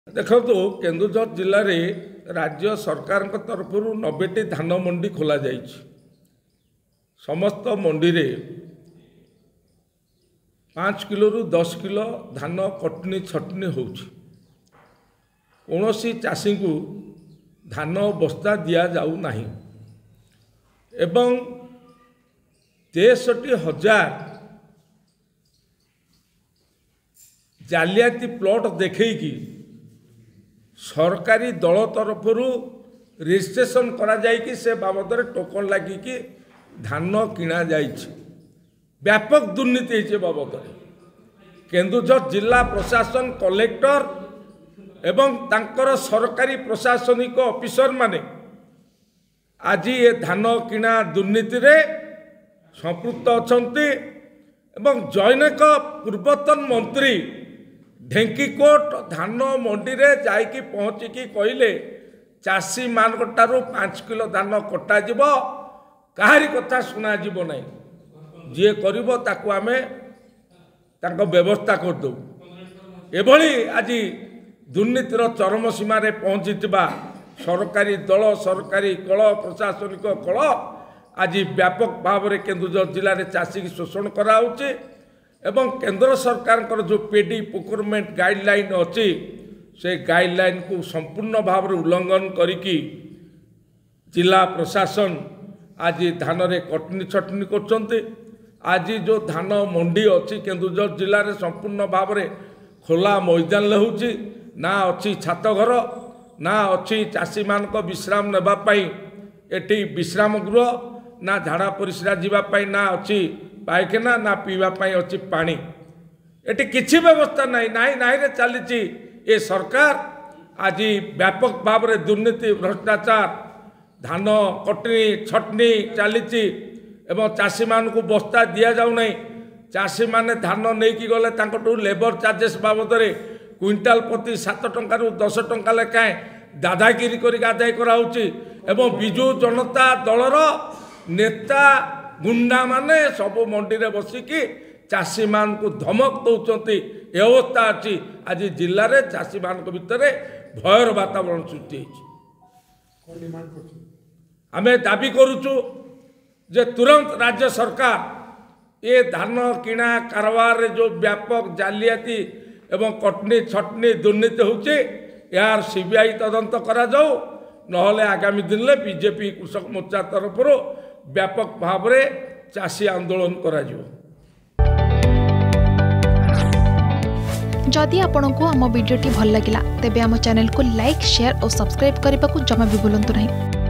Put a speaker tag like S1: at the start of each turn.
S1: देखो केन्दुझर जिले में राज्य सरकार तरफ 90टी धान मंडी खोल समस्त मंडी रे 5 किलो रु 10 किलो धान कटनी छटनी होउछि। कौनसी चाषी को धान बस्ता दिया जाऊ नाही एवं 63,000 जालियाती प्लॉट देखी सरकारी दल तरफ रजिस्ट्रेशन करा जायकि से बाबद टोकन लगिकी धान किणा जाइछि। व्यापक दुर्नीति है बाबद केन्दुझर जिला प्रशासन कलेक्टर एवं तांकर सरकारी प्रशासनिक ऑफिसर माने आज ये धान किणा दुर्नीति रे संपृक्त अछंती एवं जैनक पूर्वतन मंत्री ढेंकीकोट धान मंडी रे जाइकी पहुँचिकी कहले चाषी मानकटारू 5 किलो धान कटा जीव काहारी कथा शुणा जीव नहीं जी करिवो ताकू आमे तांको व्यवस्था करदो। एभली आज दुर्नीतिर चरम सीमा रे पहुँचीथिबा सरकारी दल सरकारी कल प्रशासनिक कल आज व्यापक भाव में केन्दुझर जिले में चाषी की शोषण कराउछि एवं केंद्र सरकार जो पेडी प्रोक्योरमेंट गाइडलाइन अच्छी से गाइडलाइन को संपूर्ण भाव में उल्लंघन करिकी जिला प्रशासन आज धान रे कटनी छटनी करछन्ते। आज जो धान मंडी अच्छी केन्दुझर जिले में संपूर्ण भाव में खोला मैदान होउछि ना अच्छी छात घर ना अच्छी चाषी मानक विश्राम नेबापाई एटी विश्राम गृह ना झाड़ा परिस्रा जीवापाई ना अच्छी पायखाना ना पीवापाई अच्छी पानी एटी किछि व्यवस्था नहीं नाई नाई रे चली ए सरकार आज व्यापक भाव में दुर्नीति भ्रष्टाचार धान कटनी छटनी चली एवं चाषी मान को बस्ता दि जाऊ नहीं। चाषी माने धान नहीं कि गले तांकटू लेबर चार्जेस बाबद क्विंटाल प्रति 7 टंका रु 10 टंका लेखाएं दादागिरी कर आदाय कराउछि एवं बिजु जनता दलर नेता गुंडा माने सब मंडी रे बसिकी चाषी मान को धमक दौरान ये अवस्था अच्छी आज जिले में चाषी मान भितर भयर वातावरण सृष्टि आमे दाबी करुचु जे तुरंत राज्य सरकार ये धान किणा कारबार रे जो व्यापक जालियाती एवं कटनी छटनी दुर्नीति होउछि यार सीबीआई तदंत करा जाऊ नहले आगामी दिन में बीजेपी कृषक मोर्चा तरफ व्यापक भाव में चाषी आंदोलन करा जिवो।
S2: जदि आपंक आम भिडी भल लगा तेब आम चैनल को लाइक शेयर और सब्सक्राइब करने को जमा भी भूलु नहीं।